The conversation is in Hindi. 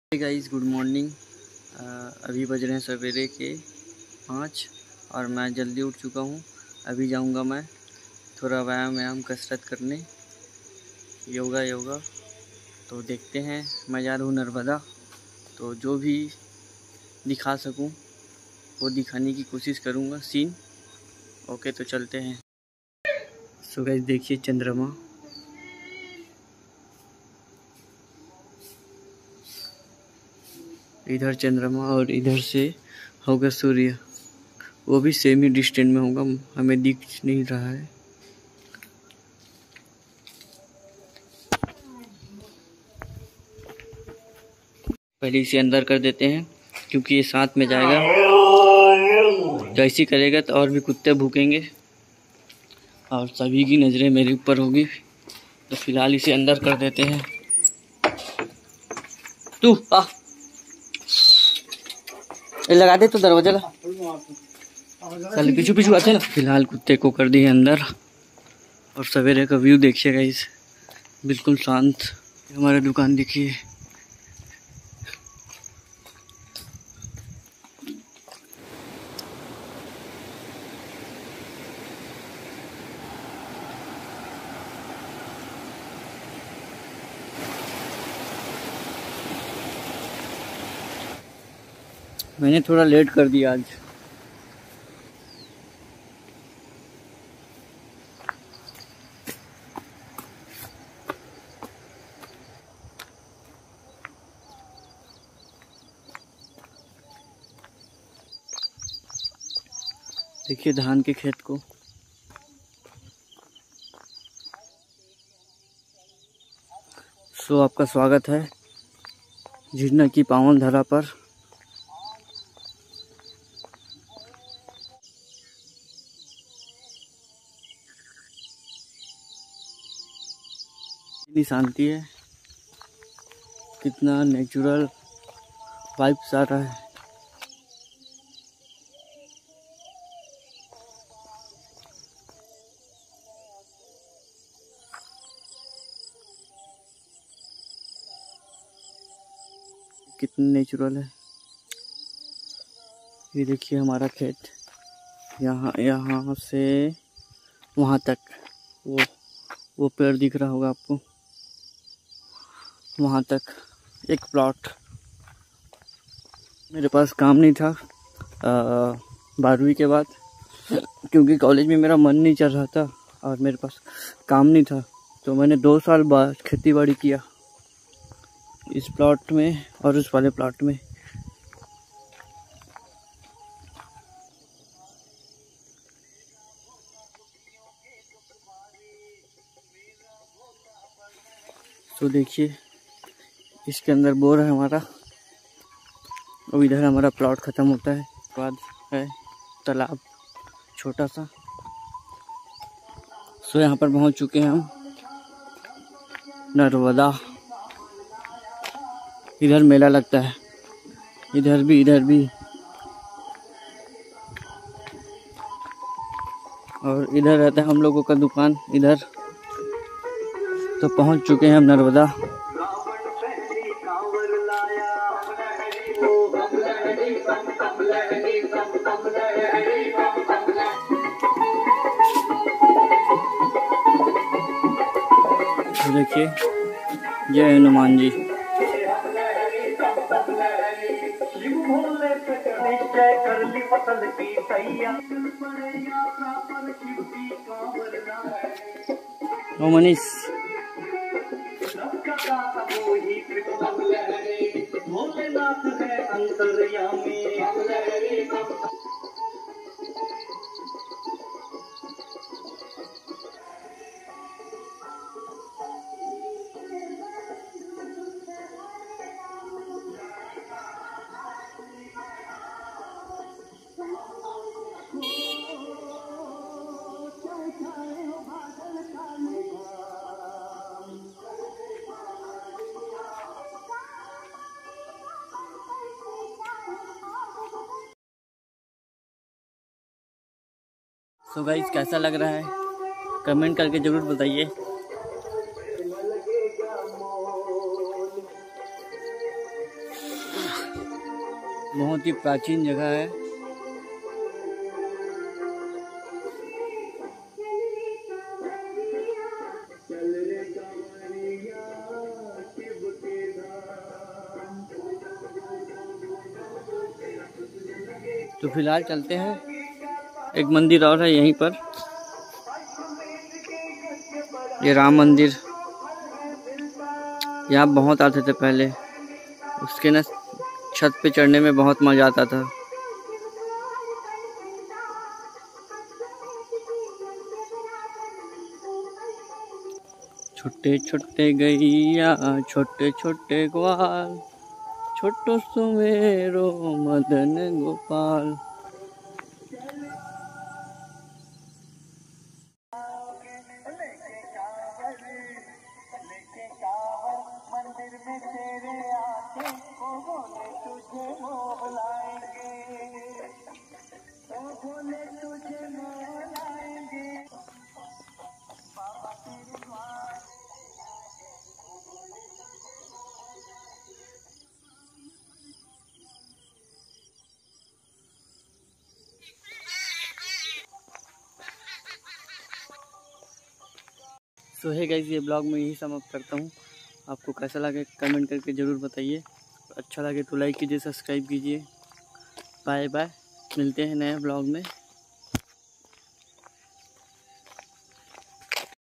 Guys good morning. अभी बज रहे हैं सवेरे के 5 और मैं जल्दी उठ चुका हूँ। अभी जाऊँगा मैं थोड़ा व्यायाम कसरत करने, योगा। तो देखते हैं, मैं जा रहा हूँ नर्मदा, तो जो भी दिखा सकूँ वो दिखाने की कोशिश करूँगा सीन। ओके तो चलते हैं। सो गाइस देखिए चंद्रमा, इधर चंद्रमा और इधर से होगा सूर्य, वो भी सेम ही डिस्टेंस में होगा, हमें दिख नहीं रहा है। पहले इसे अंदर कर देते हैं क्योंकि ये साथ में जाएगा, तो ऐसी करेगा तो और भी कुत्ते भूकेंगे और सभी की नज़रें मेरे ऊपर होगी। तो फिलहाल इसे अंदर कर देते हैं। तू आ लगा दे तो दरवाजा ला, चल पीछू आते ना। फिलहाल कुत्ते को कर दिए अंदर और सवेरे का व्यू देखिएगा, इस बिल्कुल शांत। हमारी दुकान देखिए, मैंने थोड़ा लेट कर दिया आज। देखिए धान के खेत को। सो आपका स्वागत है झरना की पावन धरा पर। कितनी शांति है, कितना नेचुरल वाइब्स आ रहा है। कितनी नेचुरल है। ये देखिए हमारा खेत, यहाँ से वहाँ तक वो पेड़ दिख रहा होगा आपको, वहाँ तक एक प्लॉट। मेरे पास काम नहीं था 12वीं के बाद, क्योंकि कॉलेज में मेरा मन नहीं चल रहा था और मेरे पास काम नहीं था, तो मैंने 2 साल बाद खेती बाड़ी किया इस प्लॉट में और उस वाले प्लॉट में। तो देखिए इसके अंदर बोर है हमारा, और इधर हमारा प्लॉट ख़त्म होता है। उसके बाद है तालाब छोटा सा। सो यहाँ पर पहुँच चुके हैं हम नर्मदा। इधर मेला लगता है, इधर भी और इधर रहता है हम लोगों का दुकान इधर। तो पहुँच चुके हैं हम नर्मदा। देखिए जय हनुमान जी। ओ मनीष सो गाइस कैसा लग रहा है कमेंट करके ज़रूर बताइए। बहुत ही प्राचीन जगह है। तो फिलहाल चलते हैं, एक मंदिर और है यहीं पर, ये राम मंदिर। यहाँ बहुत आते थे पहले, उसके ना छत पे चढ़ने में बहुत मज़ा आता था। छोटे छोटे गैया छोटे छोटे ग्वाल, छोटो सुमेरो मदन गोपाल। तो है गाइस, ये ब्लॉग में यही समाप्त करता हूँ। आपको कैसा लगे कमेंट करके ज़रूर बताइए। अच्छा लगे तो लाइक कीजिए, सब्सक्राइब कीजिए। बाय बाय, मिलते हैं नए ब्लॉग में।